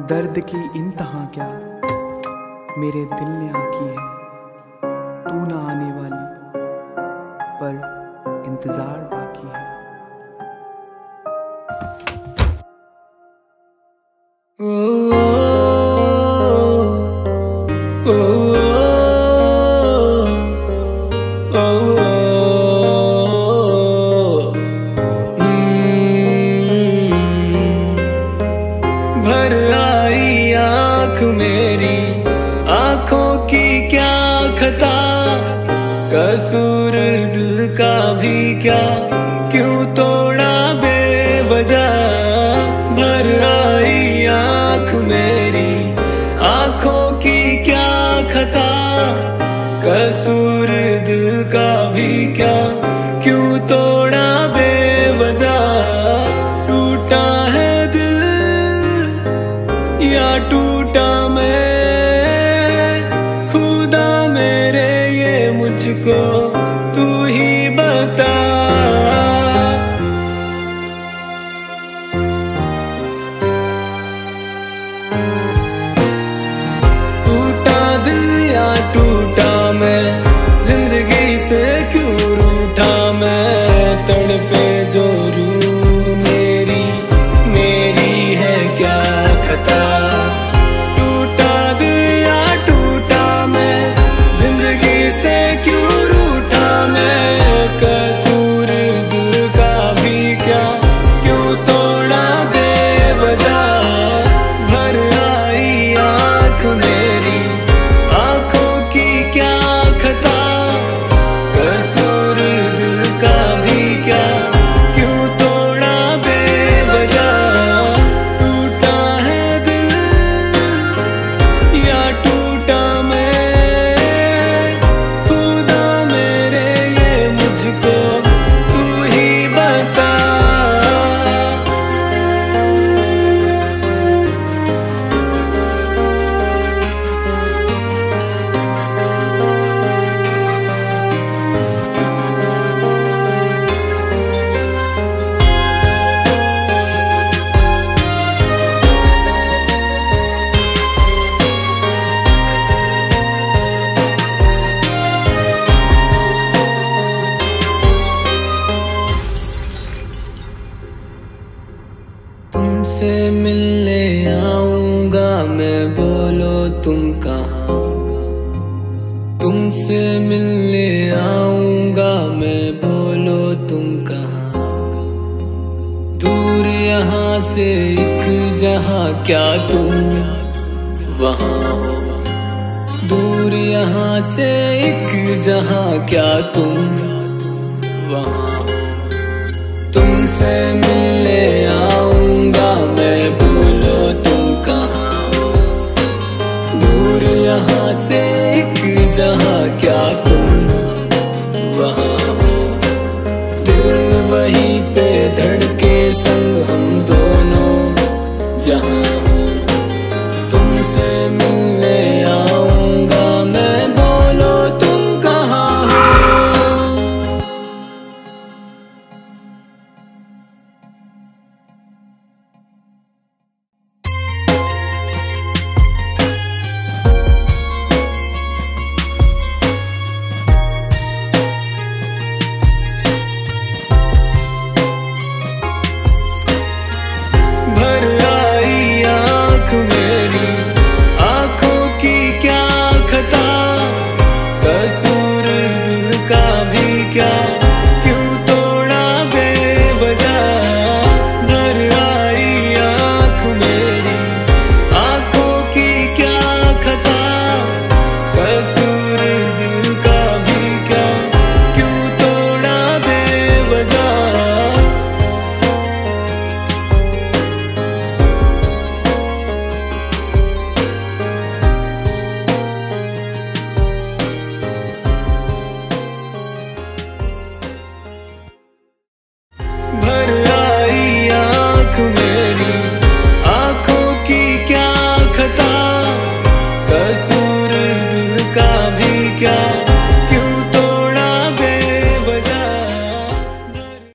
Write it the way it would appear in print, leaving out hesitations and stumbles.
दर्द की इंतहा क्या मेरे दिल ने आंकी है। तू ना आने वाली पर इंतजार बाकी है। ओ, ओ, ओ, ओ, भर आई आँख मेरी, आँखों की क्या खता, कसूर दिल का भी क्या, क्यों तोड़ा बेवजह। भर आई आँख मेरी, आँखों की क्या खता, कसूर दिल का भी क्या, क्यों तोड़ा बेवजह। टूटा है दिल या टूटा मैं, खुदा मेरे ये मुझको तू ही बता। टूटा दिल या टूटा मैं, जिंदगी से क्यों रूठा मैं। तड़पे जो रूह मेरी, मेरी है क्या खता। टूटा दिल या टूटा मैं, जिंदगी से क्यों रूठा मैं। कसूर दिल का भी क्या, क्यों तोड़ा बेवजह। भर आई आँख मेरी, आँखों की क्या खता, कसूर दिल का भी क्या, क्यों तोड़ा बेवजह। टूटा है दिल या टूटा मैं, खुदा मेरे ये मुझको तू ही बता। तुमसे मिलने आऊंगा मैं, बोलो तुम कहाँ। तुमसे मिलने आऊंगा मैं, बोलो तुम कहाँ। दूर यहाँ से एक जहाँ, क्या तुम वहाँ हो। दूर यहाँ से एक जहाँ, क्या तुम वहाँ हो। तुमसे मिलने आऊंगा मैं, बोलो तुम कहाँ हो। दूर यहाँ से एक जहाँ, क्या